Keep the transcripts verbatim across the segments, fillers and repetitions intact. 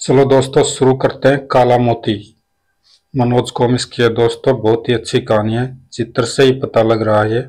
चलो दोस्तों शुरू करते हैं काला मोती। मनोज कॉमिक्स की है दोस्तों, बहुत ही अच्छी कहानी है। चित्र से ही पता लग रहा है।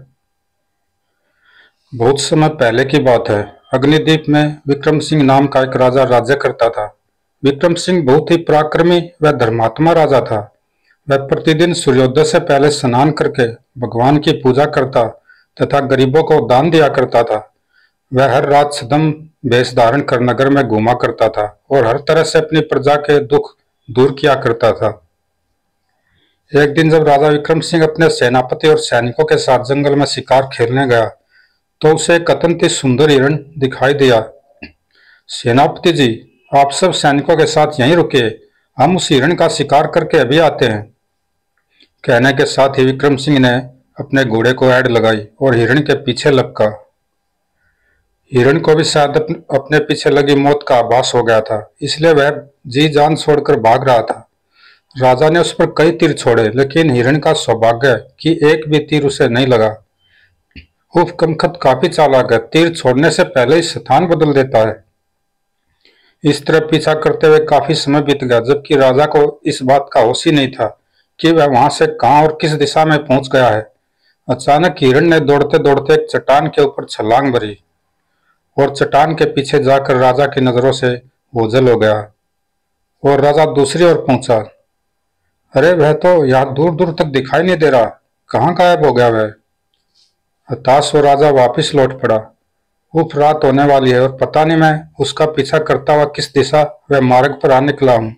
बहुत समय पहले की बात है। अग्निद्वीप में विक्रम सिंह नाम का एक राजा राज्य करता था। विक्रम सिंह बहुत ही पराक्रमी व धर्मात्मा राजा था। वह प्रतिदिन सूर्योदय से पहले स्नान करके भगवान की पूजा करता तथा गरीबों को दान दिया करता था। वह हर रात सदम वेश धारण कर नगर में घूमा करता था और हर तरह से अपनी प्रजा के दुख दूर किया करता था। एक दिन जब राजा विक्रम सिंह अपने सेनापति और सैनिकों के साथ जंगल में शिकार खेलने गया तो उसे एक अत्यंत ही सुंदर हिरण दिखाई दिया। सेनापति जी, आप सब सैनिकों के साथ यहीं रुकिए, हम उस हिरण का शिकार करके अभी आते हैं। कहने के साथ ही विक्रम सिंह ने अपने घोड़े को ऐड लगाई और हिरण के पीछे लपका। हिरण को भी शायद अपने पीछे लगी मौत का आभास हो गया था, इसलिए वह जी जान छोड़कर भाग रहा था। राजा ने उस पर कई तीर छोड़े, लेकिन हिरण का सौभाग्य कि एक भी तीर उसे नहीं लगा। उफ, कमखत काफी चालाक है, तीर छोड़ने से पहले ही स्थान बदल देता है। इस तरह पीछा करते हुए काफी समय बीत गया, जबकि राजा को इस बात का होश ही नहीं था कि वह वहां से कहां और किस दिशा में पहुंच गया है। अचानक हिरण ने दौड़ते दौड़ते एक चट्टान के ऊपर छलांग भरी और चट्टान के पीछे जाकर राजा की नजरों से ओझल हो गया और राजा दूसरी ओर पहुंचा। अरे, वह तो यहाँ दूर दूर तक दिखाई नहीं दे रहा, कहाँ गायब हो गया वह। हताश हो राजा वापिस लौट पड़ा। उफ, रात होने वाली है और पता नहीं मैं उसका पीछा करता हुआ किस दिशा व मार्ग पर आ निकला हूं।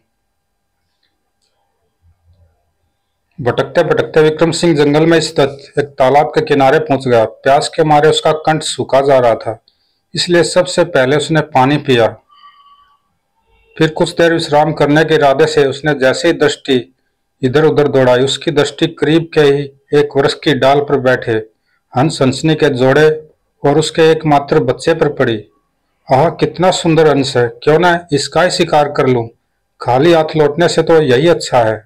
भटकते भटकते विक्रम सिंह जंगल में स्थित एक तालाब के किनारे पहुंच गया। प्यास के मारे उसका कंठ सूखा जा रहा था, इसलिए सबसे पहले उसने पानी पिया। फिर कुछ देर विश्राम करने के इरादे से उसने जैसे ही दृष्टि इधर उधर दौड़ाई, उसकी दृष्टि करीब के ही एक वृक्ष की डाल पर बैठे हंस हंसनी के जोड़े और उसके एकमात्र बच्चे पर पड़ी। आह, कितना सुंदर हंस है, क्यों न इसका ही शिकार कर लूं, खाली हाथ लौटने से तो यही अच्छा है।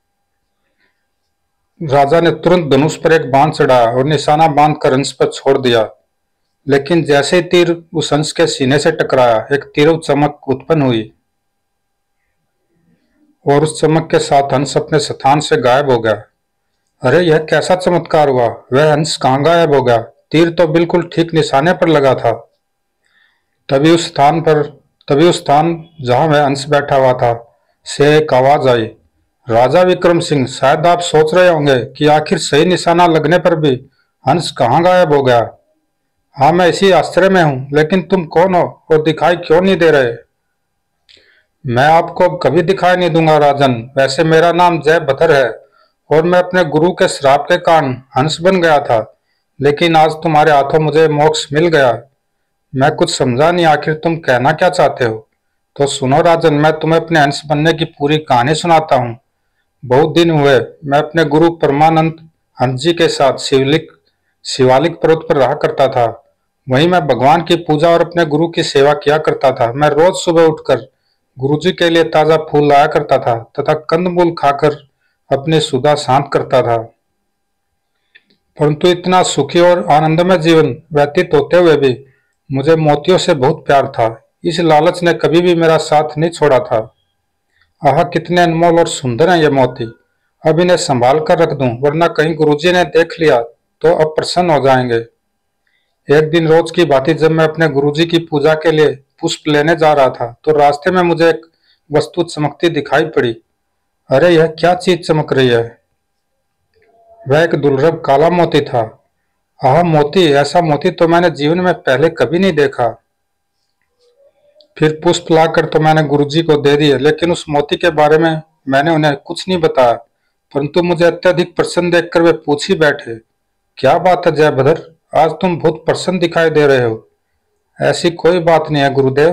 राजा ने तुरंत धनुष पर एक बाण चढ़ाया और निशाना बांधकर हंस पर छोड़ दिया, लेकिन जैसे ही तीर उस हंस के सीने से टकराया, एक तीव्र चमक उत्पन्न हुई और उस चमक के साथ हंस अपने स्थान से गायब हो गया। अरे, यह कैसा चमत्कार हुआ, वह हंस कहाँ गायब हो गया? तीर तो बिल्कुल ठीक निशाने पर लगा था। तभी उस स्थान पर तभी उस स्थान जहां वह हंस बैठा हुआ था से एक आवाज आई। राजा विक्रम सिंह, शायद आप सोच रहे होंगे कि आखिर सही निशाना लगने पर भी हंस कहाँ गायब हो गया। हाँ, मैं इसी आश्चर्य में हूं, लेकिन तुम कौन हो और दिखाई क्यों नहीं दे रहे? मैं आपको कभी दिखाई नहीं दूंगा राजन। वैसे मेरा नाम जयभद्र है और मैं अपने गुरु के श्राप के कारण हंस बन गया था, लेकिन आज तुम्हारे हाथों मुझे मोक्ष मिल गया। मैं कुछ समझा नहीं, आखिर तुम कहना क्या चाहते हो? तो सुनो राजन, मैं तुम्हें अपने हंस बनने की पूरी कहानी सुनाता हूँ। बहुत दिन हुए मैं अपने गुरु परमानंद हंस जी के साथ शिवलिक शिवालिक पर्वत पर रहा करता था। वहीं मैं भगवान की पूजा और अपने गुरु की सेवा किया करता था। मैं रोज सुबह उठकर गुरुजी के लिए ताजा फूल लाया करता था तथा कंदमूल खाकर अपनी सुधा शांत करता था। परंतु इतना सुखी और आनंदमय जीवन व्यतीत होते हुए भी मुझे मोतियों से बहुत प्यार था। इस लालच ने कभी भी मेरा साथ नहीं छोड़ा था। आह, कितने अनमोल और सुंदर हैं ये मोती। अब इन्हें संभाल कर रख दूं, वरना कहीं गुरुजी ने देख लिया तो अप्रसन्न हो जाएंगे। एक दिन रोज की भांति जब मैं अपने गुरुजी की पूजा के लिए पुष्प लेने जा रहा था तो रास्ते में मुझे एक वस्तु चमकती दिखाई पड़ी। अरे, यह क्या चीज चमक रही है? वह एक दुर्लभ काला मोती था। आह, मोती, ऐसा मोती तो मैंने जीवन में पहले कभी नहीं देखा। फिर पुष्प लाकर तो मैंने गुरुजी को दे दिए, लेकिन उस मोती के बारे में मैंने उन्हें कुछ नहीं बताया। परंतु मुझे अत्यधिक प्रसन्न देखकर वे पूछ ही बैठे, क्या बात है जयभद्र, आज तुम बहुत प्रसन्न दिखाई दे रहे हो। ऐसी कोई बात नहीं है गुरुदेव।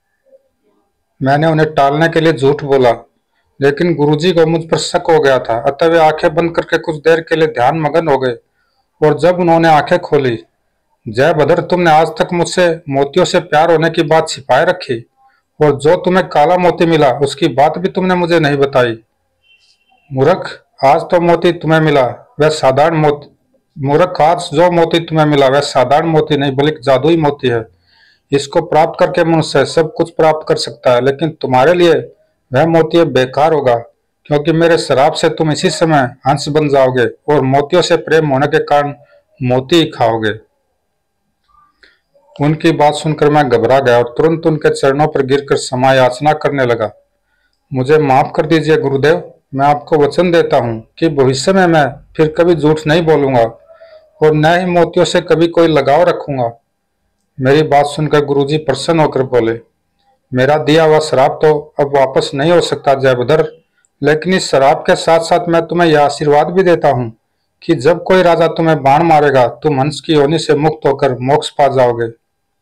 मैंने उन्हें टालने के लिए झूठ बोला, लेकिन गुरुजी को मुझ पर शक हो गया था, अतः वे आंखें बंद करके कुछ देर के लिए ध्यान मगन हो गए। और जब उन्होंने आंखें खोली, जयभद्र, तुमने आज तक मुझसे मोतियों से प्यार होने की बात छिपाए रखी और जो तुम्हें काला मोती मिला उसकी बात भी तुमने मुझे नहीं बताई। मूर्ख, आज तो मोती तुम्हें मिला वह साधारण मोती मूर्ख आज जो मोती तुम्हें मिला वह साधारण मोती नहीं बल्कि जादुई मोती है। इसको प्राप्त करके मनुष्य सब कुछ प्राप्त कर सकता है, लेकिन तुम्हारे लिए वह मोती अब बेकार होगा, क्योंकि मेरे श्राप से तुम इसी समय हंस बन जाओगे और मोतियों से प्रेम होने के कारण मोती ही खाओगे। उनकी बात सुनकर मैं घबरा गया और तुरंत उनके चरणों पर गिरकर क्षमा याचना करने लगा। मुझे माफ कर दीजिए गुरुदेव, मैं आपको वचन देता हूँ कि भविष्य में मैं फिर कभी झूठ नहीं बोलूंगा और न ही मोतियों से कभी कोई लगाव रखूंगा। मेरी बात सुनकर गुरुजी प्रसन्न होकर बोले, मेरा दिया हुआ श्राप तो अब वापस नहीं हो सकता जयभद्र, लेकिन इस श्राप के साथ साथ मैं तुम्हें यह आशीर्वाद भी देता हूँ कि जब कोई राजा तुम्हें बाण मारेगा तुम हंस की योनि से मुक्त होकर मोक्ष पा जाओगे।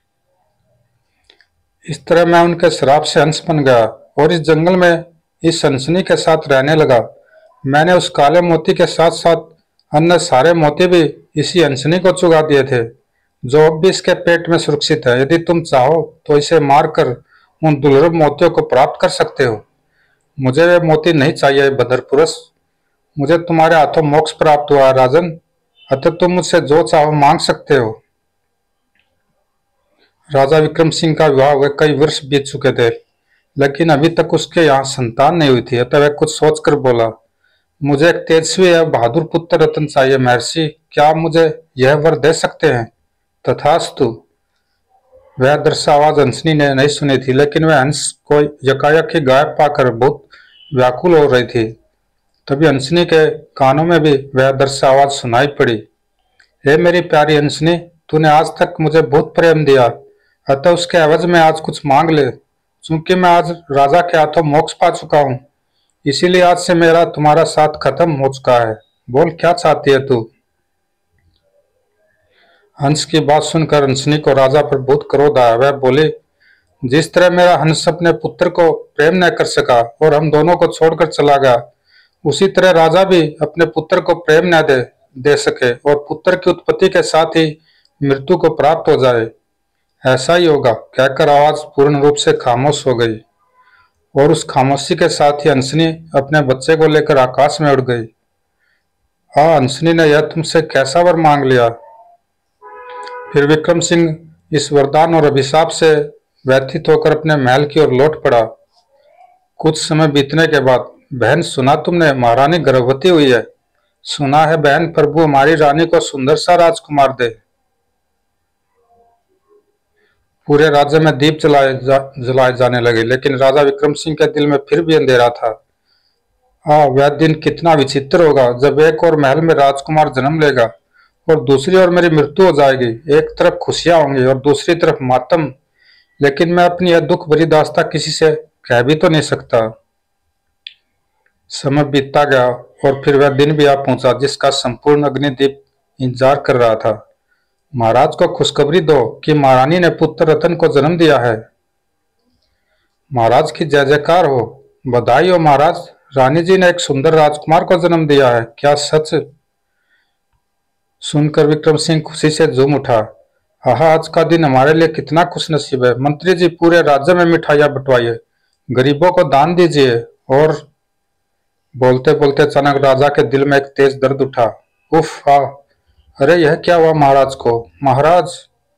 इस तरह मैं उनके श्राप से हंस बन गया और इस जंगल में इस हंसनी के साथ रहने लगा। मैंने उस काले मोती के साथ साथ अन्य सारे मोती भी इसी हंसनी को चुगा दिए थे, जो अब भी इसके पेट में सुरक्षित है। यदि तुम चाहो तो इसे मारकर उन दुर्लभ मोतियों को प्राप्त कर सकते हो। मुझे वे मोती नहीं चाहिए भद्र पुरुष, मुझे तुम्हारे हाथों मोक्ष प्राप्त हुआ राजन, अतः तुम मुझसे जो चाहो मांग सकते हो। राजा विक्रम सिंह का विवाह हुए कई वर्ष बीत चुके थे, लेकिन अभी तक उसके यहाँ संतान नहीं हुई थी। अतः वह कुछ सोचकर बोला, मुझे एक तेजस्वी या बहादुर पुत्र रत्न चाहिए महर्षि, क्या आप मुझे यह वर दे सकते हैं? तथास्तु। वह दृश्य आवाज हंसनी ने नहीं सुनी थी, लेकिन वह हंस को यकायक ही गायब पाकर बहुत व्याकुल हो रही थी। तभी हंसनी के कानों में भी वह दृश्य आवाज सुनाई पड़ी, हे मेरी प्यारी हंसनी, तूने आज तक मुझे बहुत प्रेम दिया, अतः उसके एवज में आज कुछ मांग ले। चूंकि मैं आज राजा के हाथों मोक्ष पा चुका हूँ, इसीलिए आज से मेरा तुम्हारा साथ खत्म हो चुका है। बोल क्या चाहती है तू? हंस की बात सुनकर हंसनी को राजा पर बहुत क्रोध आया। वह बोली, जिस तरह मेरा हंस अपने पुत्र को प्रेम न कर सका और हम दोनों को छोड़कर चला गया, उसी तरह राजा भी अपने पुत्र को प्रेम न दे दे सके और पुत्र की उत्पत्ति के साथ ही मृत्यु को प्राप्त हो जाए। ऐसा ही होगा, कहकर आवाज पूर्ण रूप से खामोश हो गई और उस खामोशी के साथ ही हंसनी अपने बच्चे को लेकर आकाश में उड़ गई। हाँ, हंसनी ने यह तुमसे कैसा वर मांग लिया? फिर विक्रम सिंह इस वरदान और अभिशाप से व्यथित होकर अपने महल की ओर लौट पड़ा। कुछ समय बीतने के बाद, बहन सुना तुमने महारानी गर्भवती हुई है? सुना है बहन, प्रभु हमारी रानी को सुंदर सा राजकुमार दे। पूरे राज्य में दीप जलाए जा, जलाए जाने लगे, लेकिन राजा विक्रम सिंह के दिल में फिर भी अंधेरा था। आ वह दिन कितना विचित्र होगा जब एक और महल में राजकुमार जन्म लेगा और दूसरी ओर मेरी मृत्यु हो जाएगी। एक तरफ खुशियां होंगी और दूसरी तरफ मातम, लेकिन मैं अपनी यह दुख भरी दास्तां किसी से कह भी तो नहीं सकता। समय बीतता गया और फिर वह दिन भी आ पहुंचा जिसका संपूर्ण अग्निदीप इंतजार कर रहा था। महाराज को खुशखबरी दो कि महारानी ने पुत्र रतन को जन्म दिया है। महाराज की जय जयकार हो। बधाई हो महाराज, रानी जी ने एक सुंदर राजकुमार को जन्म दिया है। क्या सच? सुनकर विक्रम सिंह खुशी से झूम उठा। आहा, आज का दिन हमारे लिए कितना खुशनसीब है। मंत्री जी, पूरे राज्य में मिठाइयां बंटवाइए, गरीबों को दान दीजिए। और बोलते बोलते अचानक राजा के दिल में एक तेज दर्द उठा। उफ, आ अरे यह क्या हुआ महाराज को? महाराज!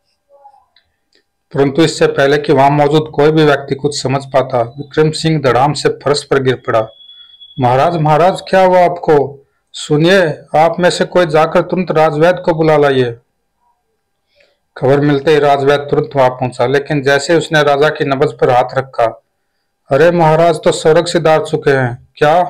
परंतु इससे पहले कि वहां मौजूद कोई भी व्यक्ति कुछ समझ पाता, विक्रम सिंह धड़ाम से फर्श पर गिर पड़ा। महाराज, महाराज, क्या हुआ आपको? सुनिए, आप में से कोई जाकर तुरंत राजवैद्य को बुला लाइए। खबर मिलते ही राजवैद्य तुरंत वहां पहुंचा, लेकिन जैसे उसने राजा की नब्ज पर हाथ रखा, अरे महाराज तो स्वर्ग सिधार चुके हैं। क्या?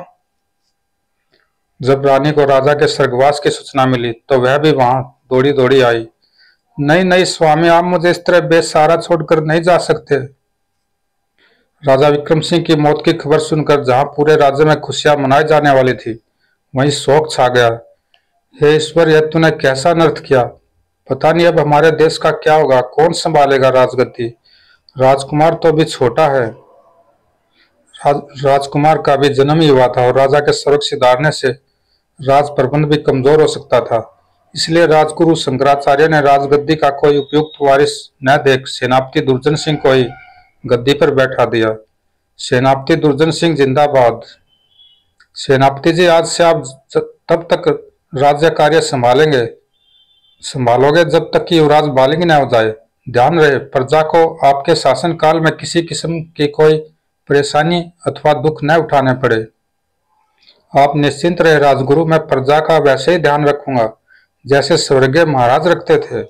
जब रानी को राजा के स्वर्गवास की सूचना मिली तो वह भी वहां दौड़ी दौड़ी आई। नहीं नहीं स्वामी, आप मुझे इस तरह बेसहारा छोड़कर नहीं जा सकते। राजा विक्रम सिंह की मौत की खबर सुनकर जहां पूरे राज्य में खुशियां मनाई जाने वाली थी, वहीं शोक छा गया। हे ईश्वर, यह तूने कैसा अनर्थ किया? पता नहीं अब हमारे देश का क्या होगा, कौन संभालेगा राजगद्दी? राजकुमार तो अभी छोटा है। राज, राजकुमार का भी जन्म ही हुआ था और राजा के स्वर्ग सिधारने से राज प्रबंध भी कमजोर हो सकता था। इसलिए राजगुरु शंकराचार्य ने राजगद्दी का कोई उपयुक्त वारिस न देख सेनापति दुर्जन सिंह को ही गद्दी पर बैठा दिया। सेनापति दुर्जन सिंह जिंदाबाद। सेनापति जी, आज से आप तब तक राज्य कार्य संभालेंगे संभालोगे जब तक कि युवराज बालिग न हो जाए। ध्यान रहे, प्रजा को आपके शासन काल में किसी किस्म की कोई परेशानी अथवा दुख न उठाने पड़े। आप निश्चिंत रहे राजगुरु, मैं प्रजा का वैसे ही ध्यान रखूंगा जैसे स्वर्गीय महाराज रखते थे।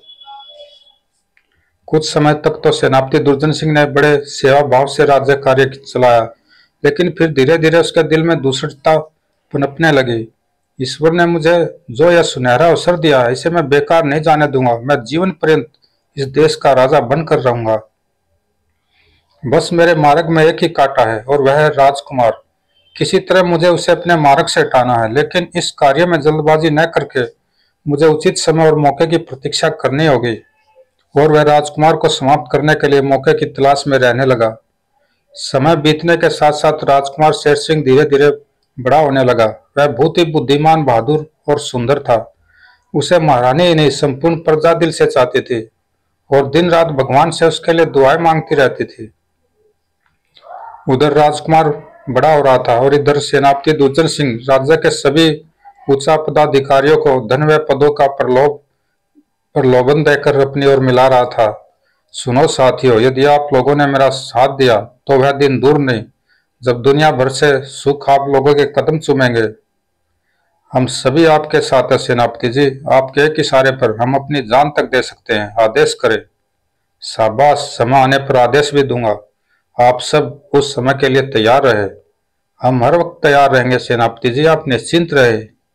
कुछ समय तक तो सेनापति दुर्जन सिंह ने बड़े सेवा भाव से राज्य कार्य चलाया, लेकिन फिर धीरे धीरे उसके दिल में दूसरता पनपने लगी। ईश्वर ने मुझे जो यह सुनहरा अवसर दिया है, इसे मैं बेकार नहीं जाने दूंगा। मैं जीवन पर्यंत इस देश का राजा बनकर रहूंगा। बस मेरे मार्ग में एक ही कांटा है और वह है राजकुमार। किसी तरह मुझे उसे अपने मार्ग से हटाना है, लेकिन इस कार्य में जल्दबाजी न करके मुझे उचित समय और मौके की प्रतीक्षा करनी होगी। और वह राजकुमार को समाप्त करने के लिए मौके की तलाश में रहने लगा। समय बीतने के साथ साथ राजकुमार शेर सिंह धीरे धीरे बड़ा होने लगा। वह बहुत ही बुद्धिमान, बहादुर और सुंदर था। उसे महारानी ही नहीं, संपूर्ण प्रजा दिल से चाहती थी और दिन रात भगवान से उसके लिए दुआएं मांगती रहती थी। उधर राजकुमार बड़ा हो रहा था और इधर सेनापति दुर्जन सिंह राज्य के सभी उच्च पदाधिकारियों को धन व पदों का प्रलोभ प्रलोभन देकर अपनी ओर मिला रहा था। सुनो साथियों, यदि आप लोगों ने मेरा साथ दिया तो वह दिन दूर नहीं जब दुनिया भर से सुख आप लोगों के कदम चूमेंगे। हम सभी आपके साथ हैं सेनापति जी। आपके एक इशारे पर हम अपनी जान तक दे सकते हैं। आदेश करें। शाबाश, समय आने पर आदेश भी दूंगा। आप सब उस समय के लिए तैयार रहे। हम हर वक्त तैयार रहेंगे सेनापति जी, आप निश्चिंत रहे।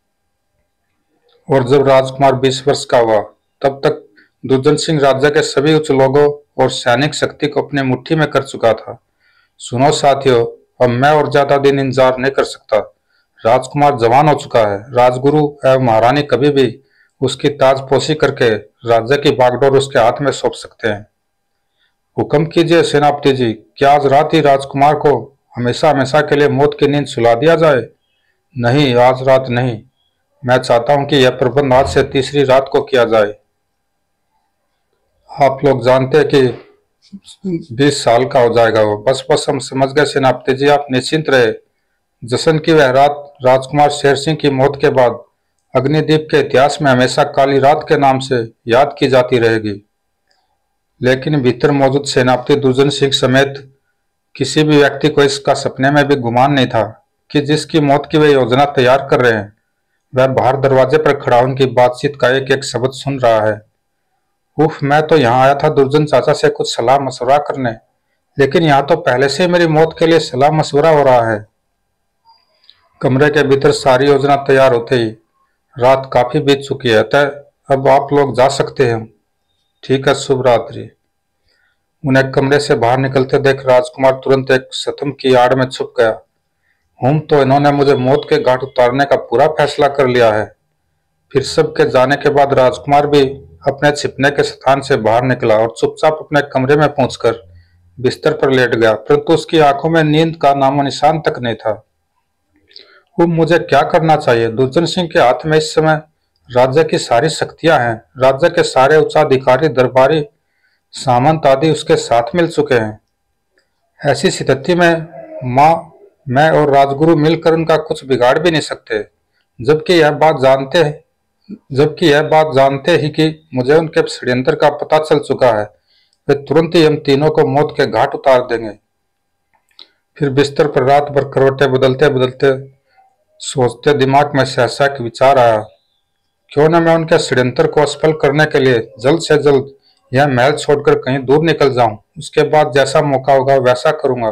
और जब राजकुमार बीस वर्ष का हुआ तब तक दुर्जन सिंह राज्य के सभी उच्च लोगों और सैनिक शक्ति को अपनी मुट्ठी में कर चुका था। सुनो साथियों, अब मैं और ज्यादा दिन इंतजार नहीं कर सकता। राजकुमार जवान हो चुका है। राजगुरु एवं महारानी कभी भी उसकी ताजपोशी करके राज्य की बागडोर उसके हाथ में सौंप सकते हैं। हुक्म कीजिए सेनापति जी, क्या आज रात ही राजकुमार को हमेशा हमेशा के लिए मौत की नींद सुला दिया जाए? नहीं, आज रात नहीं। मैं चाहता हूं कि यह प्रबंध आज से तीसरी रात को किया जाए। आप लोग जानते हैं कि बीस साल का हो जाएगा वो। बस बस हम समझ गए सेनापति जी, आप निश्चिंत रहे। जश्न की वह रात राजकुमार शेर सिंह की मौत के बाद अग्निदीप के इतिहास में हमेशा काली रात के नाम से याद की जाती रहेगी। लेकिन भीतर मौजूद सेनापति दुर्जन सिंह समेत किसी भी व्यक्ति को इसका सपने में भी गुमान नहीं था कि जिसकी मौत की वे योजना तैयार कर रहे हैं वह बाहर दरवाजे पर खड़ा उनकी बातचीत का एक एक शब्द सुन रहा है। उफ, मैं तो यहाँ आया था दुर्जन चाचा से कुछ सलाह मशवरा करने, लेकिन यहाँ तो पहले से मेरी मौत के लिए सलाह मशवरा हो रहा है। कमरे के भीतर सारी योजना तैयार होते ही रात काफी बीत चुकी है, अतः अब आप लोग जा सकते हैं। ठीक है, शुभ रात्रि। उन्हें कमरे से बाहर निकलते देख राजकुमार तुरंत एक शतम की आड़ में छुप गया। हूं तो इन्होंने मुझे मौत के घाट उतारने का पूरा फैसला कर लिया है। फिर सबके जाने के बाद राजकुमार भी अपने छिपने के स्थान से बाहर निकला और चुपचाप अपने कमरे में पहुंचकर बिस्तर पर लेट गया, परंतु उसकी आंखों में नींद का नामो निशान तक नहीं था। वो मुझे क्या करना चाहिए? दुर्जन सिंह के हाथ में इस समय राज्य की सारी शक्तियां हैं। राज्य के सारे उच्चाधिकारी, दरबारी, सामंत आदि उसके साथ मिल चुके हैं। ऐसी स्थिति में माँ, मैं और राजगुरु मिलकर उनका कुछ बिगाड़ भी नहीं सकते। जबकि यह बात जानते जबकि यह बात जानते ही कि मुझे उनके षड्यंत्र का पता चल चुका है, वे तुरंत ही हम तीनों को मौत के घाट उतार देंगे। फिर बिस्तर पर रात भर करवटें बदलते बदलते सोचते दिमाग में सहसा एक विचार आया, क्यों न मैं उनके षड्यंत्र को असफल करने के लिए जल्द से जल्द यह महल छोड़कर कहीं दूर निकल जाऊं। उसके बाद जैसा मौका होगा वैसा करूंगा।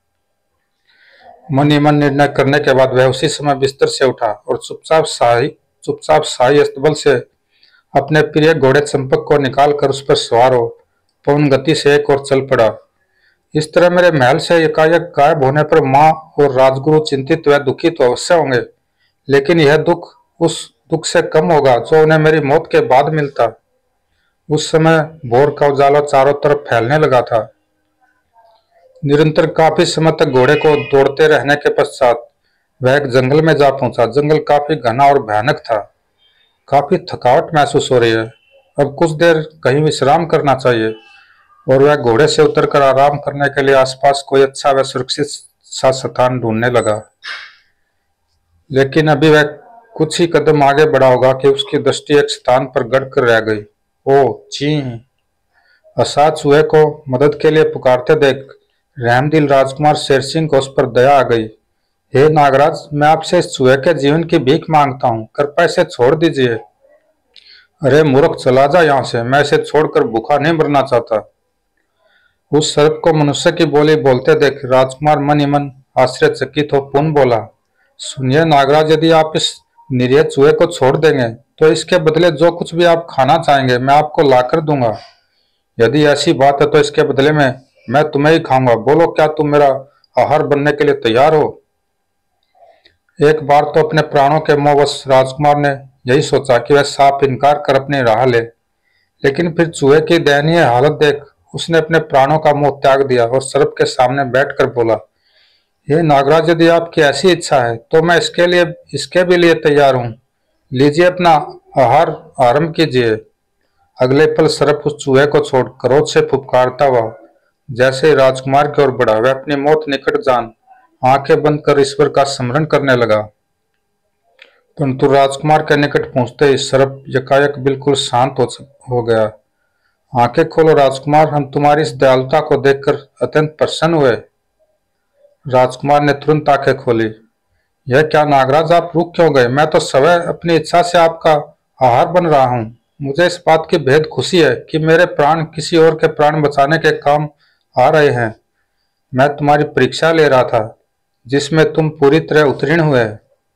मन ही मन निर्णय करने के बाद वह उसी समय बिस्तर से उठा और चुपचाप शाही चुपचाप शाही अस्तबल से अपने प्रिय घोड़े चंपक को निकालकर उस पर सवार हो पवन गति से एक और चल पड़ा। इस तरह मेरे महल से एकाएक गायब होने पर माँ और राजगुरु चिंतित व दुखी तो अवश्य होंगे, लेकिन यह दुख उस दुख से कम होगा जो उन्हें मेरी मौत के बाद मिलता। उस समय भोर का उजाला चारों तरफ फैलने लगा था। निरंतर काफी समय तक घोड़े को दौड़ते रहने के पश्चात वह एक जंगल में जा पहुंचा। जंगल काफी घना और भयानक था। काफी थकावट महसूस हो रही है, अब कुछ देर कहीं विश्राम करना चाहिए। और वह घोड़े से उतरकर आराम करने के लिए आसपास कोई अच्छा व सुरक्षित सा स्थान ढूंढने लगा। लेकिन अभी वह कुछ ही कदम आगे बढ़ा होगा कि उसकी दृष्टि एक स्थान पर गड़ कर रह गई। ओ ची! असाध चूहे को मदद के लिए पुकारते देख रहमदिल राजकुमार शेर सिंह को उस पर दया आ गई। हे नागराज, मैं आपसे इस चूहे के जीवन की भीख मांगता हूँ, कृपया इसे छोड़ दीजिए। अरे मूर्ख, चला जा यहाँ से, मैं इसे छोड़कर भूखा नहीं मरना चाहता। उस सर्प को मनुष्य की बोली बोलते देख राजकुमार मन ही मन आश्चर्यचकित हो पुनः बोला, सुनिए नागराज, यदि आप इस निरीह चूहे को छोड़ देंगे तो इसके बदले जो कुछ भी आप खाना चाहेंगे मैं आपको लाकर दूंगा। यदि ऐसी बात है तो इसके बदले में मैं तुम्हें ही खाऊंगा। बोलो, क्या तुम मेरा आहार बनने के लिए तैयार हो? एक बार तो अपने प्राणों के मोहवश राजकुमार ने यही सोचा कि वह साफ इनकार कर अपनी राह ले, लेकिन फिर चूहे की दयनीय हालत देख उसने अपने प्राणों का मोह त्याग दिया और सर्प के सामने बैठकर बोला, हे नागराज, यदि आपकी ऐसी इच्छा है तो मैं इसके लिए इसके भी लिए तैयार हूँ। लीजिए, अपना आहार आरंभ कीजिए। अगले पल सर्प उस चूहे को छोड़ क्रोध से फुफकारता हुआ जैसे ही राजकुमार की ओर बढ़ा, वह अपनी मौत निकट जान आंखें बंद कर ईश्वर का स्मरण करने लगा। परंतु राजकुमार के निकट पहुंचते ही सर्प यकायक बिल्कुल शांत हो, हो गया। आंखें खोलो राजकुमार, हम तुम्हारी इस दयालुता को देखकर अत्यंत प्रसन्न हुए। राजकुमार ने तुरंत आंखें खोली। यह क्या नागराज, आप रुक क्यों गए? मैं तो स्वयं अपनी इच्छा से आपका आहार बन रहा हूँ। मुझे इस बात की बेहद खुशी है कि मेरे प्राण किसी और के प्राण बचाने के काम आ रहे हैं। मैं तुम्हारी परीक्षा ले रहा था जिसमें तुम पूरी तरह उत्तीर्ण हुए।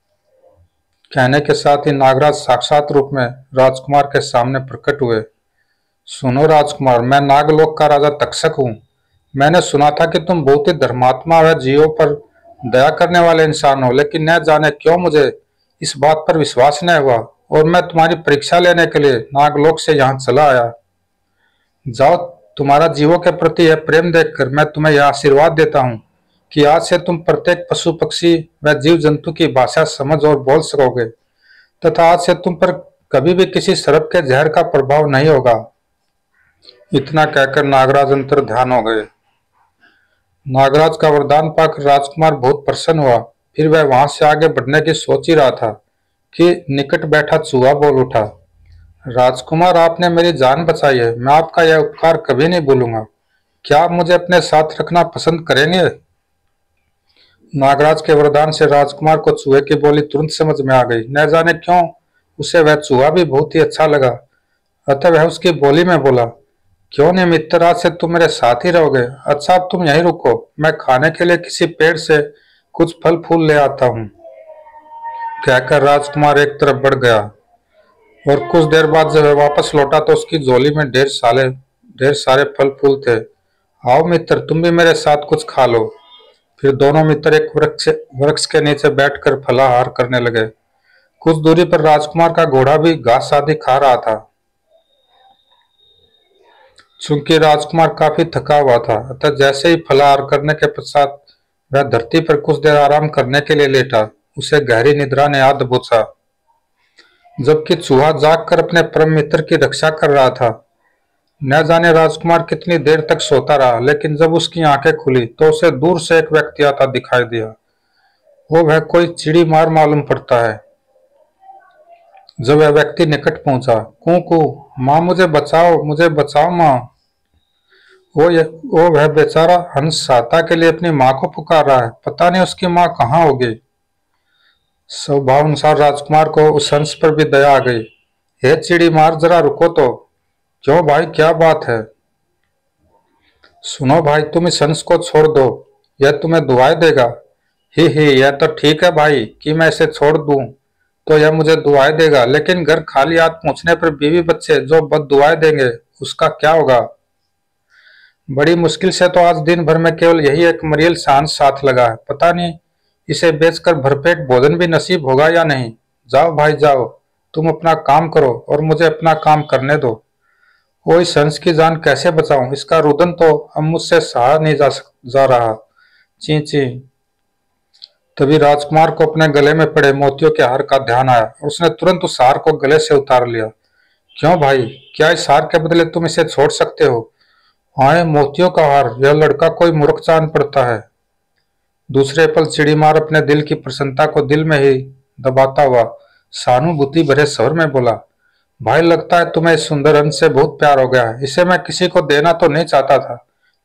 कहने के साथ ही नागराज साक्षात रूप में राजकुमार के सामने प्रकट हुए। सुनो राजकुमार, मैं नागलोक का राजा तक्षक हूँ। मैंने सुना था कि तुम बहुत ही धर्मात्मा व जीवों पर दया करने वाले इंसान हो, लेकिन न जाने क्यों मुझे इस बात पर विश्वास न हुआ और मैं तुम्हारी परीक्षा लेने के लिए नागलोक से यहाँ चला आया। जाओ, तुम्हारा जीवों के प्रति यह प्रेम देखकर मैं तुम्हें यह आशीर्वाद देता हूँ कि आज से तुम प्रत्येक पशु पक्षी व जीव जंतु की भाषा समझ और बोल सकोगे तथा आज से तुम पर कभी भी किसी सर्प के जहर का प्रभाव नहीं होगा। इतना कहकर नागराज अंतर ध्यान हो गए। नागराज का वरदान पाकर राजकुमार बहुत प्रसन्न हुआ। फिर वह वहां से आगे बढ़ने की सोच ही रहा था कि निकट बैठा चूहा बोल उठा, राजकुमार, आपने मेरी जान बचाई है। मैं आपका यह उपकार कभी नहीं भूलूंगा। क्या आप मुझे अपने साथ रखना पसंद करेंगे? नागराज के वरदान से राजकुमार को चूहे की बोली तुरंत समझ में आ गई। न जाने क्यों उसे वह चूहा भी बहुत ही अच्छा लगा। अतः वह उसकी बोली में बोला, क्यों नहीं मित्र, आज से तुम मेरे साथ ही रहोगे। अच्छा, अब तुम यहीं रुको, मैं खाने के लिए किसी पेड़ से कुछ फल फूल ले आता हूँ। कहकर राजकुमार एक तरफ बढ़ गया और कुछ देर बाद जब वह वापस लौटा तो उसकी झोली में ढेर सारे ढेर सारे फल फूल थे। आओ मित्र, तुम भी मेरे साथ कुछ खा लो। फिर दोनों मित्र एक वृक्ष वृक्ष के नीचे बैठकर फलाहार करने लगे। कुछ दूरी पर राजकुमार का घोड़ा भी घास आदि खा रहा था। चूंकि राजकुमार काफी थका हुआ था, अतः जैसे ही फलाहार करने के पश्चात वह धरती पर कुछ देर आराम करने के लिए लेटा, उसे गहरी निद्रा ने आ दबोचा। जबकि चूहा जाग कर अपने परम मित्र की रक्षा कर रहा था। न जाने राजकुमार कितनी देर तक सोता रहा, लेकिन जब उसकी आंखें खुली तो उसे दूर से एक व्यक्ति आता दिखाई दिया। वो वह कोई चिड़ी मार मालूम पड़ता है। जब वह व्यक्ति निकट पहुंचा, कू कू, माँ मुझे बचाओ, मुझे बचाओ माँ। वो ये वो वह बेचारा हंस सहायता के लिए अपनी माँ को पुकार रहा है। पता नहीं उसकी माँ कहाँ होगी। स्वभाव अनुसार राजकुमार को उस हंस पर भी दया आ गई। हे चिड़ी मार, जरा रुको तो। क्यों भाई, क्या बात है? सुनो भाई, तुम इस हंस को छोड़ दो, यह तुम्हें दुआएं देगा। ही ही, यह तो ठीक है भाई कि मैं इसे छोड़ दूं तो यह मुझे दुआएं देगा, लेकिन घर खाली हाथ पहुंचने पर बीवी बच्चे जो बद दुआएं देंगे उसका क्या होगा? बड़ी मुश्किल से तो आज दिन भर में केवल यही एक मरियल सांस साथ लगा है। पता नहीं इसे बेचकर भरपेट भोजन भी नसीब होगा या नहीं। जाओ भाई जाओ, तुम अपना काम करो और मुझे अपना काम करने दो। वो इस हंस की जान कैसे बचाऊं? इसका रुदन तो अब मुझसे सहा नहीं जा सक, जा रहा। ची ची। तभी राजकुमार को अपने गले में पड़े मोतियों के हार का ध्यान आया और उसने तुरंत उस हार को गले से उतार लिया। क्यों भाई, क्या इस हार के बदले तुम इसे छोड़ सकते हो? आए, मोतियों का हार, यह लड़का कोई मूर्ख जान पड़ता है। दूसरे पल चिड़ीमार अपने दिल की प्रसन्नता को दिल में ही दबाता हुआ सहानुभूति भरे स्वर में बोला, भाई लगता है तुम्हें इस सुंदर हंस से बहुत प्यार हो गया है। इसे मैं किसी को देना तो नहीं चाहता था,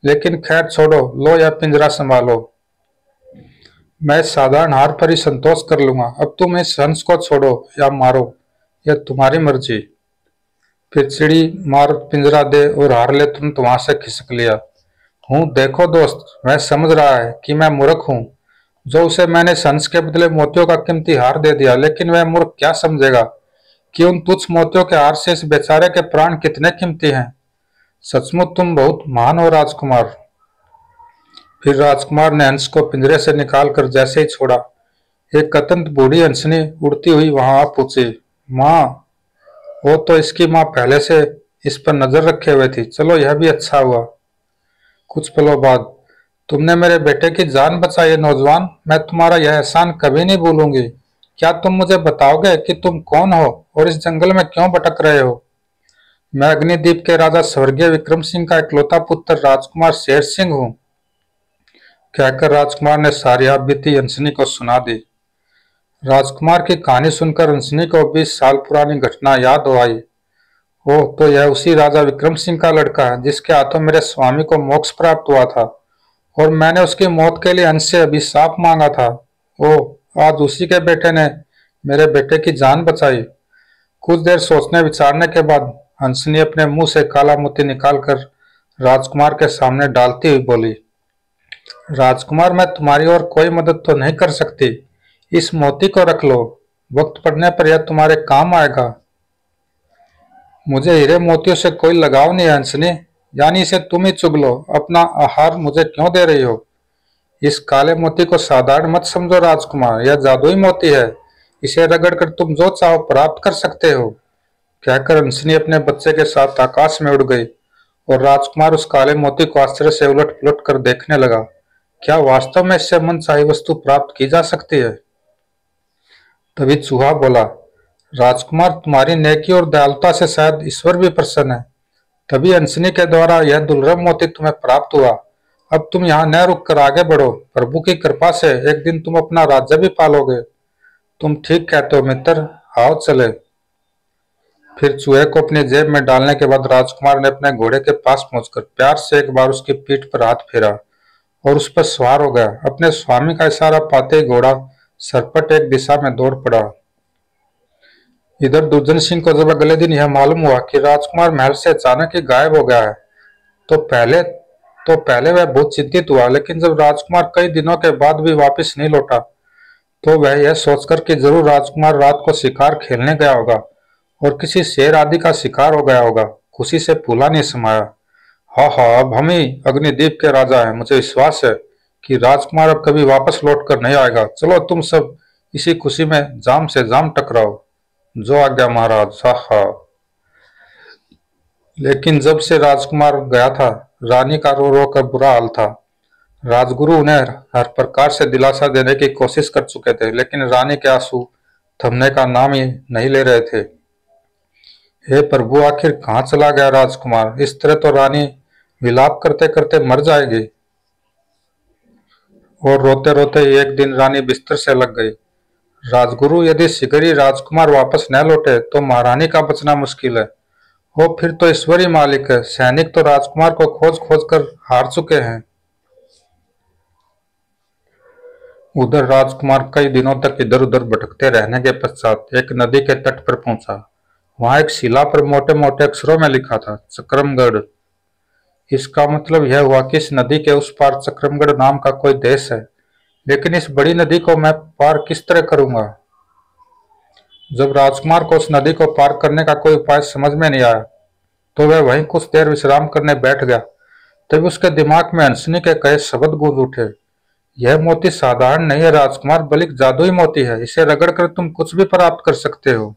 लेकिन खैर छोड़ो, लो यह पिंजरा संभालो। मैं इस साधारण हार पर ही संतोष कर लूंगा। अब तुम इस हंस को छोड़ो या मारो, यह तुम्हारी मर्जी। फिर चिड़ी मार पिंजरा दे और हार ले तुरंत वहां से खिसक लिया। हूँ देखो दोस्त, वह समझ रहा है कि मैं मूर्ख हूँ जो उसे मैंने इस हंस के बदले मोतियों का कीमती हार दे दिया, लेकिन वह मूर्ख क्या समझेगा कि उन तुच्छ मोतियों के हार से इस बेचारे के प्राण कितने कीमती हैं। सचमुच तुम बहुत महान हो राजकुमार। फिर राजकुमार ने हंस को पिंजरे से निकालकर जैसे ही छोड़ा, एक अत्यंत बूढ़ी हंसनी उड़ती हुई वहां आ पहुंची। माँ, वो तो इसकी माँ पहले से इस पर नजर रखे हुए थी। चलो यह भी अच्छा हुआ। कुछ पलों बाद, तुमने मेरे बेटे की जान बचाई है नौजवान, मैं तुम्हारा यह एहसान कभी नहीं भूलूंगी। क्या तुम मुझे बताओगे कि तुम कौन हो और इस जंगल में क्यों भटक रहे हो? मैं अग्निद्वीप के राजा स्वर्गीय विक्रम सिंह का इकलौता पुत्र राजकुमार शेर सिंह हूँ। कहकर राजकुमार ने सारी आप बीती हंसनी को सुना दी। राजकुमार की कहानी सुनकर हंसनी को बीस साल पुरानी घटना याद हो आई। ओह, तो यह उसी राजा विक्रम सिंह का लड़का है जिसके हाथों मेरे स्वामी को मोक्ष प्राप्त हुआ था और मैंने उसकी मौत के लिए हंस से अभिशाप मांगा था। ओह, आज उसी के बेटे ने मेरे बेटे की जान बचाई। कुछ देर सोचने विचारने के बाद हंसनी अपने मुंह से काला मोती निकालकर राजकुमार के सामने डालती हुई बोली, राजकुमार, मैं तुम्हारी और कोई मदद तो नहीं कर सकती। इस मोती को रख लो, वक्त पड़ने पर यह तुम्हारे काम आएगा। मुझे हीरे मोतियों से कोई लगाव नहीं है हंसनी, यानी इसे तुम ही चुग लो। अपना आहार मुझे क्यों दे रही हो? इस काले मोती को साधारण मत समझो राजकुमार, यह जादुई मोती है। इसे रगड़कर तुम जो चाहो प्राप्त कर सकते हो। कहकर हंसनी अपने बच्चे के साथ आकाश में उड़ गई और राजकुमार उस काले मोती को आश्चर्य से उलट पुलट कर देखने लगा। क्या वास्तव में इससे मनचाही वस्तु प्राप्त की जा सकती है? तभी चूहा बोला, राजकुमार, तुम्हारी नेकी और दयालुता से शायद ईश्वर भी प्रसन्न है, तभी हंसनी के द्वारा यह दुर्लभ मोती तुम्हें प्राप्त हुआ। अब तुम यहाँ न रुक कर आगे बढ़ो, प्रभु की कृपा से एक दिन तुम अपना राज्य भी पालोगे। तुम ठीक कहते हो मित्र, आओ चले। फिर चूहे को अपनी जेब में डालने के बाद राजकुमार ने अपने घोड़े के पास पहुंचकर प्यार से एक बार उसकी पीठ पर हाथ फेरा और उस पर सवार हो गया। अपने स्वामी का इशारा पाते ही घोड़ा सरपट एक दिशा में दौड़ पड़ा। इधर दुर्जन सिंह को जब अगले दिन यह मालूम हुआ कि राजकुमार महल से अचानक ही गायब हो गया है, तो पहले तो पहले वह बहुत चिंतित हुआ, लेकिन जब राजकुमार कई दिनों के बाद भी वापस नहीं लौटा, तो वह यह सोचकर कि जरूर राजकुमार रात को शिकार खेलने गया होगा और किसी शेर आदि का शिकार हो गया होगा, खुशी से फूला नहीं समाया। हाँ हाँ, अब हम ही अग्निद्वीप के राजा हैं। मुझे विश्वास है कि राजकुमार अब कभी वापस लौट कर नहीं आएगा। चलो तुम सब इसी खुशी में जाम से जाम टकराओ। जो आज्ञा महाराज। हाँ हाँ। लेकिन जब से राजकुमार गया था, रानी का रो रो कर बुरा हाल था। राजगुरु उन्हें हर प्रकार से दिलासा देने की कोशिश कर चुके थे, लेकिन रानी के आंसू थमने का नाम ही नहीं ले रहे थे। हे प्रभु, आखिर कहाँ चला गया राजकुमार? इस तरह तो रानी विलाप करते करते मर जाएगी। और रोते रोते एक दिन रानी बिस्तर से लग गई। राजगुरु, यदि शीघ्र ही राजकुमार वापस न लौटे तो महारानी का बचना मुश्किल है। हो फिर तो ईश्वर ही मालिक है। सैनिक तो राजकुमार को खोज खोज कर हार चुके हैं। उधर राजकुमार कई दिनों तक इधर उधर भटकते रहने के पश्चात एक नदी के तट पर पहुंचा। वहां एक शिला पर मोटे मोटे अक्षरों में लिखा था, चक्रमगढ़। इसका मतलब यह हुआ कि इस नदी के उस पार चक्रमगढ़ नाम का कोई देश है, लेकिन इस बड़ी नदी को मैं पार किस तरह करूंगा? जब राजकुमार को उस नदी को पार करने का कोई उपाय समझ में नहीं आया, तो वह वहीं कुछ देर विश्राम करने बैठ गया। तभी उसके दिमाग में हंसनी के कई शब्द गूंज उठे। यह मोती साधारण नहीं है राजकुमार, बल्कि जादुई मोती है। इसे रगड़कर तुम कुछ भी प्राप्त कर सकते हो।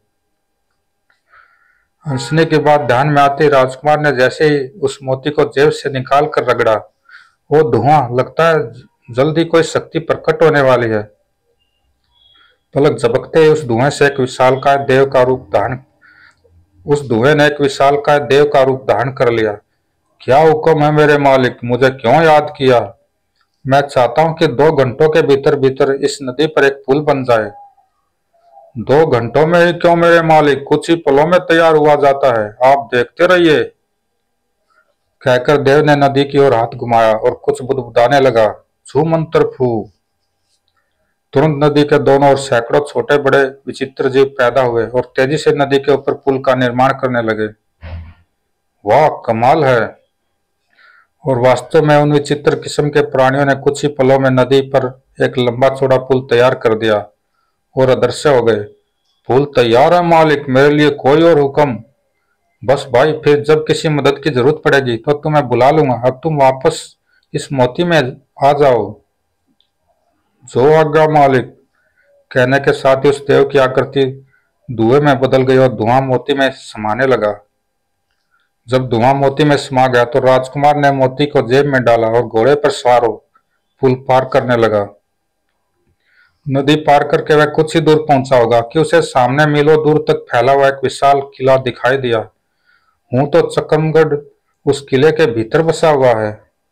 हंसने की बात ध्यान में आते ही राजकुमार ने जैसे ही उस मोती को जेब से निकाल कर रगड़ा, वो धुआं, लगता है जल्दी कोई शक्ति प्रकट होने वाली है। पलक झपकते ही उस धुएं से एक विशालकाय देव का रूप धारण उस धुएं ने एक विशालकाय देव का रूप धारण कर लिया। क्या हुक्म है मेरे मालिक, मुझे क्यों याद किया? मैं चाहता हूं कि दो घंटों के भीतर भीतर इस नदी पर एक पुल बन जाए। दो घंटों में ही क्यों मेरे मालिक, कुछ ही पलों में तैयार हुआ जाता है। आप देखते रहिए। कहकर देव ने नदी की ओर हाथ घुमाया और कुछ बुदबुदाने लगा। छू मंत्र फू। तुरंत नदी के दोनों ओर सैकड़ों छोटे बड़े विचित्र जीव पैदा हुए और तेजी से नदी के ऊपर पुल का निर्माण करने लगे। वाह, कमाल है। और वास्तव में उन विचित्र किस्म के प्राणियों ने कुछ ही पलों में नदी पर एक लंबा चौड़ा पुल तैयार कर दिया और अदृश्य हो गए। पुल तैयार है मालिक, मेरे लिए कोई और हुक्म। बस भाई, फिर जब किसी मदद की जरूरत पड़ेगी तो तुम्हें बुला लूंगा। अब तुम वापस इस मोती में आ जाओ। जो आज्ञा मालिक। कहने के साथ ही उस देव की आकृति धुएं में बदल गई और धुआं मोती में समाने लगा। जब धुआं मोती में समा गया तो राजकुमार ने मोती को जेब में डाला और घोड़े पर सवार हो पुल पार करने लगा। नदी पार करके वह कुछ ही दूर पहुंचा होगा कि उसे सामने मीलों दूर तक फैला हुआ एक विशाल किला दिखाई दिया। हूं तो चक्रमगढ़ उस किले के भीतर बसा हुआ है।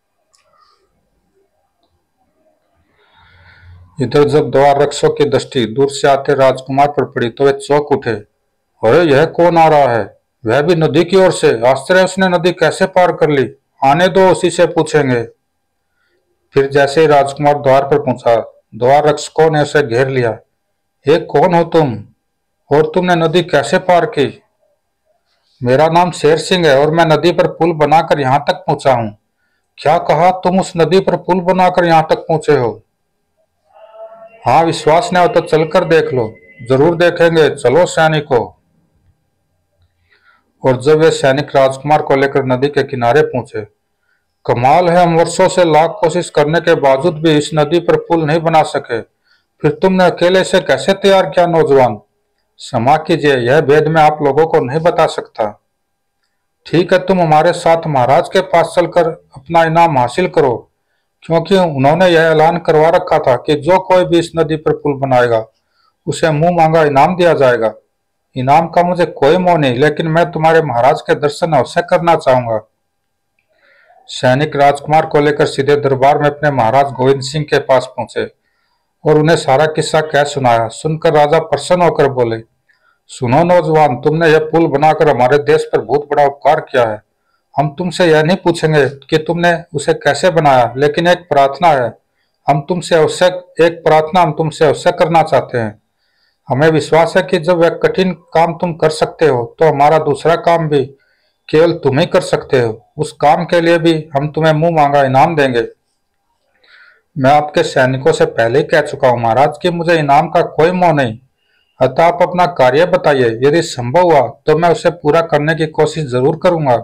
इधर जब द्वार रक्षकों की दृष्टि दूर से आते राजकुमार पर पड़ी तो वे चौंक उठे। अरे, यह कौन आ रहा है? वह भी नदी की ओर से। आश्चर्य, उसने नदी कैसे पार कर ली? आने दो, उसी से पूछेंगे। फिर जैसे ही राजकुमार द्वार पर पहुंचा, द्वार रक्षकों ने उसे घेर लिया। हे, कौन हो तुम? और तुमने नदी कैसे पार की? मेरा नाम शेर सिंह है और मैं नदी पर पुल बनाकर यहाँ तक पहुंचा हूँ। क्या कहा? तुम उस नदी पर पुल बनाकर यहाँ तक पहुंचे हो? हाँ, विश्वास नहीं हो तो चलकर देख लो। जरूर देखेंगे, चलो सैनिकों। और जब वे सैनिक राजकुमार को लेकर नदी के किनारे पहुंचे, कमाल है, हम वर्षों से लाख कोशिश करने के बावजूद भी इस नदी पर पुल नहीं बना सके। फिर तुमने अकेले इसे कैसे तैयार किया नौजवान? क्षमा कीजिए, यह भेद मैं आप लोगों को नहीं बता सकता। ठीक है, तुम हमारे साथ महाराज के पास चलकर अपना इनाम हासिल करो, क्योंकि उन्होंने यह ऐलान करवा रखा था कि जो कोई भी इस नदी पर पुल बनाएगा उसे मुंह मांगा इनाम दिया जाएगा। इनाम का मुझे कोई मोह नहीं, लेकिन मैं तुम्हारे महाराज के दर्शन अवश्य करना चाहूंगा। सैनिक राजकुमार को लेकर सीधे दरबार में अपने महाराज गोविंद सिंह के पास पहुंचे और उन्हें सारा किस्सा कह सुनाया। सुनकर राजा प्रसन्न होकर बोले, सुनो नौजवान, तुमने यह पुल बनाकर हमारे देश पर बहुत बड़ा उपकार किया है। हम तुमसे यह नहीं पूछेंगे कि तुमने उसे कैसे बनाया, लेकिन एक प्रार्थना है। हम तुमसे अवश्य एक प्रार्थना हम तुमसे अवश्य करना चाहते हैं। हमें विश्वास है कि जब वह कठिन काम तुम कर सकते हो तो हमारा दूसरा काम भी केवल तुम ही कर सकते हो। उस काम के लिए भी हम तुम्हें मुंह मांगा इनाम देंगे। मैं आपके सैनिकों से पहले ही कह चुका हूं महाराज कि मुझे इनाम का कोई मोह नहीं। अतः आप अपना कार्य बताइए, यदि संभव हुआ तो मैं उसे पूरा करने की कोशिश जरूर करूंगा।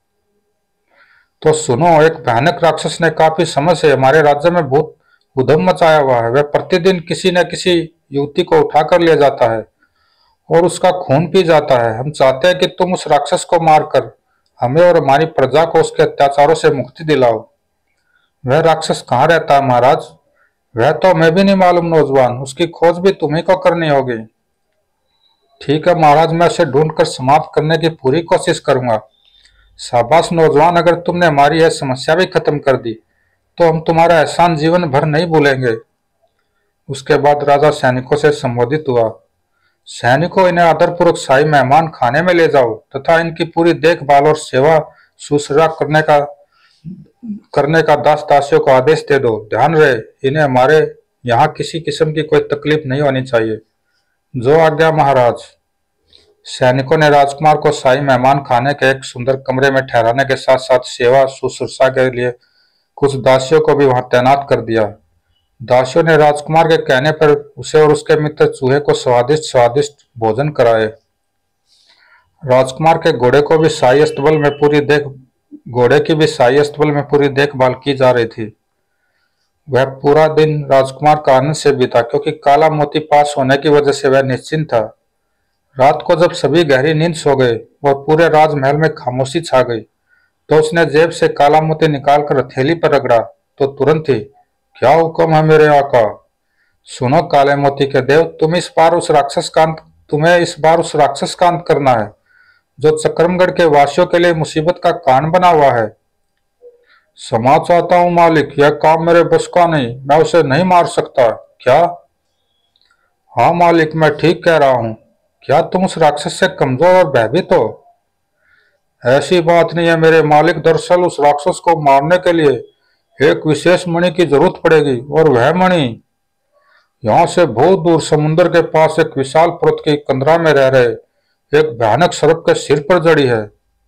तो सुनो, एक भयानक राक्षस ने काफी समय से हमारे राज्य में बहुत उधम मचाया हुआ है। वह प्रतिदिन किसी न किसी युवती को उठाकर ले जाता है और उसका खून पी जाता है। हम चाहते हैं कि तुम उस राक्षस को मारकर हमें और हमारी प्रजा को उसके अत्याचारों से मुक्ति दिलाओ। वह राक्षस कहाँ रहता है महाराज? वह तो मैं भी नहीं मालूम नौजवान, उसकी खोज भी तुम्ही को करनी होगी। ठीक है महाराज, मैं उसे ढूंढकर समाप्त करने की पूरी कोशिश करूंगा। शाबाश नौजवान, अगर तुमने हमारी यह समस्या भी खत्म कर दी तो हम तुम्हारा एहसान जीवन भर नहीं भूलेंगे। उसके बाद राजा सैनिकों से संबोधित हुआ, सैनिकों, इन्हें आदरपूर्वक शाही मेहमान खाने में ले जाओ तथा इनकी पूरी देखभाल और सेवा शुश्रूषा करने का करने का दास दासियों को आदेश दे दो। ध्यान रहे, इन्हें हमारे यहाँ किसी किस्म की कोई तकलीफ नहीं होनी चाहिए। जो आज्ञा महाराज। सैनिकों ने राजकुमार को शाही मेहमान खाने के एक सुंदर कमरे में ठहराने के साथ साथ सेवा शुश्रूषा के लिए कुछ दासियों को भी वहां तैनात कर दिया। दासियों ने राजकुमार के कहने पर उसे और उसके मित्र चूहे को स्वादिष्ट स्वादिष्ट भोजन कराए। राजकुमार के घोड़े को भी शाही अस्तबल में पूरी देख घोड़े की भी शाही अस्तबल में पूरी देखभाल की जा रही थी। वह पूरा दिन राजकुमार का आनंद से बीता, क्योंकि काला मोती पास होने की वजह से वह निश्चिंत था। रात को जब सभी गहरी नींद सो गए और पूरे राजमहल में खामोशी छा गई तो उसने जेब से काला मोती निकालकर हथेली पर रगड़ा तो तुरंत ही, क्या हुक्म है मेरे आका? सुनो काले मोती के देव, तुम इस बार उस राक्षस का अंत तुम्हें इस बार उस राक्षस का अंत करना है जो चक्रमगढ़ के वासियों के लिए मुसीबत का कारण बना हुआ है। क्षमा चाहता हूँ मालिक, यह काम मेरे बस का नहीं, मैं उसे नहीं मार सकता। क्या? हाँ मालिक, मैं ठीक कह रहा हूँ। क्या तुम उस राक्षस से कमजोर और भयभीत हो? ऐसी बात नहीं है मेरे मालिक, दरअसल उस राक्षस को मारने के लिए एक विशेष मणि की जरूरत पड़ेगी, और वह मणि यहाँ से बहुत दूर समुद्र के पास एक विशाल पर्वत की कंदरा में रह रहे एक भयानक सर्प के सिर पर जड़ी है।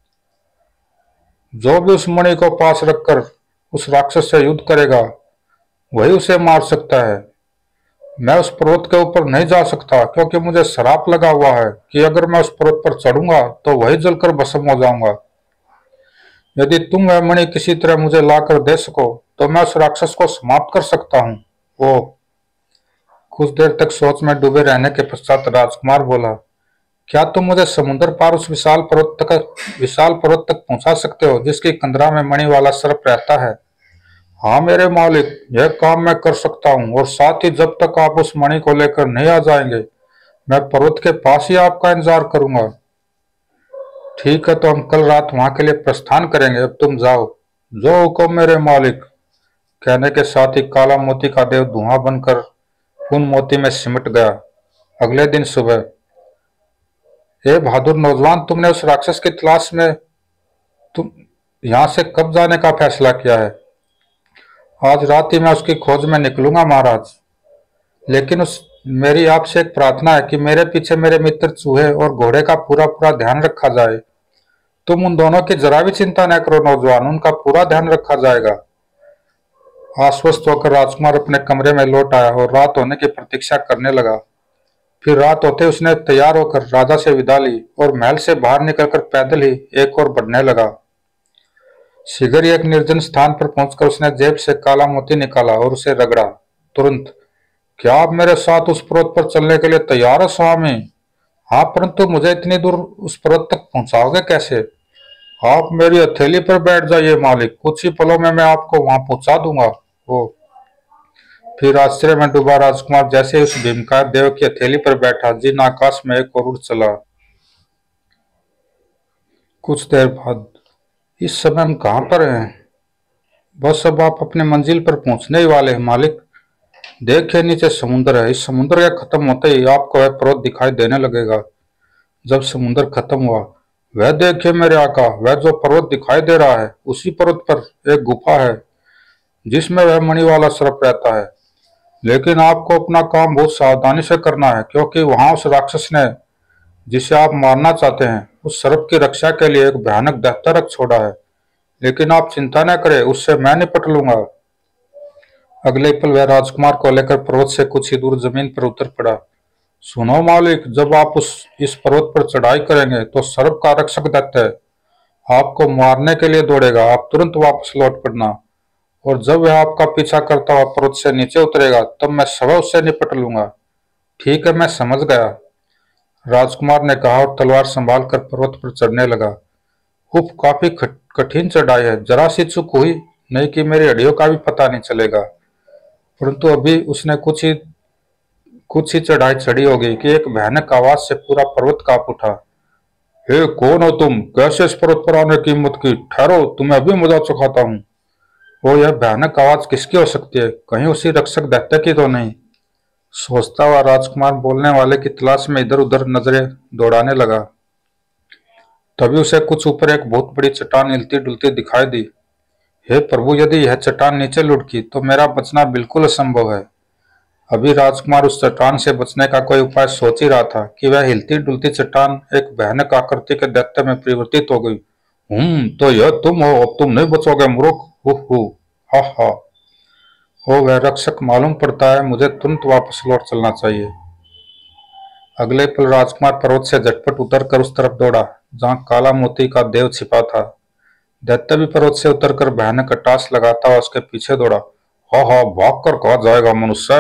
जो भी उस मणि को पास रखकर उस राक्षस से युद्ध करेगा वही उसे मार सकता है। मैं उस पर्वत के ऊपर नहीं जा सकता क्योंकि मुझे श्राप लगा हुआ है कि अगर मैं उस पर्वत पर चढ़ूंगा तो वही जलकर भस्म हो जाऊंगा। यदि तुम वह मणि किसी तरह मुझे लाकर दे सको तो मैं उस राक्षस को समाप्त कर सकता हूँ। वो कुछ देर तक सोच में डूबे रहने के पश्चात राजकुमार बोला, क्या तुम मुझे समुद्र पार उस विशाल पर्वत तक विशाल पर्वत तक पहुंचा सकते हो जिसकी कंदरा में मणि वाला सर्प रहता है? हाँ मेरे मालिक, यह काम मैं कर सकता हूँ, और साथ ही जब तक आप उस मणि को लेकर नहीं आ जाएंगे मैं पर्वत के पास ही आपका इंतजार करूंगा। ठीक है, तो हम कल रात वहां के लिए प्रस्थान करेंगे, अब तुम जाओ। जो हुक्म मेरे मालिक। कहने के साथ ही काला मोती का देव धुआं बनकर खून मोती में सिमट गया। अगले दिन सुबह, ए बहादुर नौजवान, तुमने उस राक्षस की तलाश में तुम यहाँ से कब जाने का फैसला किया है? आज रात ही मैं उसकी खोज में निकलूंगा महाराज, लेकिन उस मेरी आपसे एक प्रार्थना है कि मेरे पीछे मेरे मित्र चूहे और घोड़े का पूरा पूरा ध्यान रखा जाए। तुम उन दोनों की जरा भी चिंता न करो नौजवान, उनका पूरा ध्यान रखा जाएगा। आश्वस्त होकर राजकुमार अपने कमरे में लौट आया और रात होने की प्रतीक्षा करने लगा। फिर रात होते उसने तैयार होकर राजा से विदा ली और महल से बाहर निकलकर पैदल ही एक और बढ़ने लगा। शीघ्र ही एक निर्जन स्थान पर पहुंचकर उसने जेब से काला मोती निकाला और उसे रगड़ा। तुरंत, क्या आप मेरे साथ उस पर्वत पर चलने के लिए तैयार हो स्वामी? हाँ, परंतु मुझे इतनी दूर उस पर्वत तक पहुंचाओगे कैसे? आप मेरी हथेली पर बैठ जाइए मालिक, कुछ ही पलों में मैं आपको वहां पहुंचा दूंगा। वो फिर आश्चर्य में डूबा राजकुमार जैसे उस भीमकाय देव की हथेली पर बैठा, जिन आकाश में एक और उड़ चला। कुछ देर बाद, इस समय हम कहाँ पर हैं? बस अब आप अपने मंजिल पर पहुंचने ही वाले हैं मालिक। देखिए नीचे समुद्र है, इस समुद्र के खत्म होते ही आपको वह पर्वत दिखाई देने लगेगा। जब समुद्र खत्म हुआ, वह देखिए मेरे आका, वह जो पर्वत दिखाई दे रहा है उसी पर्वत पर एक गुफा है जिसमें वह मणि वाला सर्प रहता है। लेकिन आपको अपना काम बहुत सावधानी से करना है क्योंकि वहां उस राक्षस ने जिसे आप मारना चाहते हैं उस सर्प की रक्षा के लिए एक भयानक दैत्य रख छोड़ा है। लेकिन आप चिंता न करें, उससे मैं निपट लूंगा। अगले पल वह राजकुमार को लेकर पर्वत से कुछ ही दूर जमीन पर उतर पड़ा। सुनो मालिक, जब आप उस इस पर्वत पर चढ़ाई करेंगे तो सर्प का रक्षक दैत्य आपको मारने के लिए दौड़ेगा। आप तुरंत वापस लौट पड़ना, और जब वह आपका पीछा करता हुआ पर्वत से नीचे उतरेगा तब मैं स्वयं उससे निपट लूंगा। ठीक है, मैं समझ गया, राजकुमार ने कहा और तलवार संभाल कर पर्वत पर चढ़ने लगा। उफ, काफी कठिन चढ़ाई है, जरा सी चूक हुई नहीं कि मेरी हड्डियों का भी पता नहीं चलेगा। परंतु अभी उसने कुछ ही कुछ ही चढ़ाई चढ़ी होगी कि एक भयानक आवाज से पूरा पर्वत कांप उठा। हे, कौन हो तुम? कैसे इस पर्वत पर आने की हिम्मत की? ठहरो, तुम्हें अभी मजा चखाता हूँ। वो यह भयानक आवाज किसकी हो सकती है? कहीं उसी रक्षक दैत्य की तो नहीं? सोचता हुआ राजकुमार बोलने वाले की तलाश में इधर उधर नजरें दौड़ाने लगा। तभी उसे कुछ ऊपर एक बहुत बड़ी चट्टान हिलती डुलती दिखाई दी। हे प्रभु, यदि यह चट्टान नीचे लुढ़की तो मेरा बचना बिल्कुल असंभव है। अभी राजकुमार उस चट्टान से बचने का कोई उपाय सोच ही रहा था कि वह हिलती डुलती चट्टान एक भयानक आकृति के दैत्य में परिवर्तित हो गई। हम्म तो यह तुम हो, अब तुम नहीं बचोगे मूर्ख। हु हा हा। हो, वह रक्षक मालूम पड़ता है, मुझे तुरंत वापस लौट चलना चाहिए। अगले पल राजकुमार पर्वत से झटपट उतरकर उस तरफ दौड़ा जहां काला मोती का देव छिपा था। दैत्य भी पर्वत से उतरकर भयानक अट्टास लगाता हुआ उसके पीछे दौड़ा। हा हा, भाग कर कहा जाएगा मनुष्य।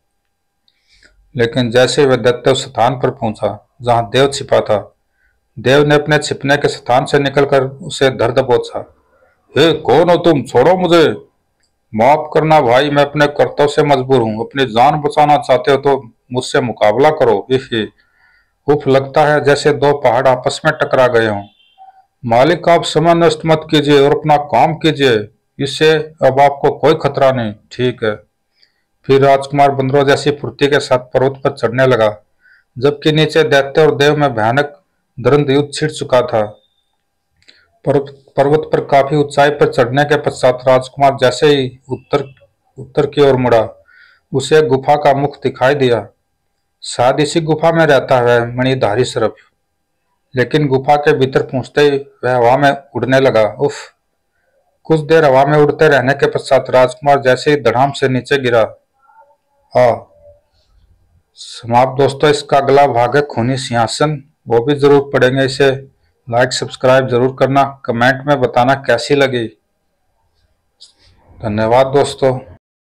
लेकिन जैसे ही वह दैत्य उस स्थान पर पहुंचा जहां देव छिपा था, देव ने अपने छिपने के स्थान से निकलकर उसे धर दबोचा। हे, कौन हो तुम? छोड़ो मुझे। माफ करना भाई, मैं अपने कर्तव्य से मजबूर हूँ। अपनी जान बचाना चाहते हो तो मुझसे मुकाबला करो। ही उफ, लगता है जैसे दो पहाड़ आपस में टकरा गए हों। मालिक, आप समय नष्ट मत कीजिए और अपना काम कीजिए, इससे अब आपको कोई खतरा नहीं। ठीक है। फिर राजकुमार बंदरों जैसी फुर्ती के साथ पर्वत पर चढ़ने लगा, जबकि नीचे दैत्य और देव में भयानक द्वंद्व युद्ध छिड़ चुका था। पर्वत पर्वत पर काफी ऊंचाई पर चढ़ने के पश्चात राजकुमार जैसे ही उत्तर उत्तर की ओर मुड़ा, उसे एक गुफा का मुख दिखाई दिया। शायद इसी गुफा में रहता है मणिधारी सर्प। लेकिन गुफा के भीतर पहुंचते ही वह हवा में उड़ने लगा। उफ! कुछ देर हवा में उड़ते रहने के पश्चात राजकुमार जैसे ही धड़ाम से नीचे गिरा। आ समाप्त दोस्तों। इसका अगला भाग है खूनी सिंहासन, वो भी जरूर पढ़ेंगे। इसे लाइक सब्सक्राइब जरूर करना, कमेंट में बताना कैसी लगी। धन्यवाद दोस्तों।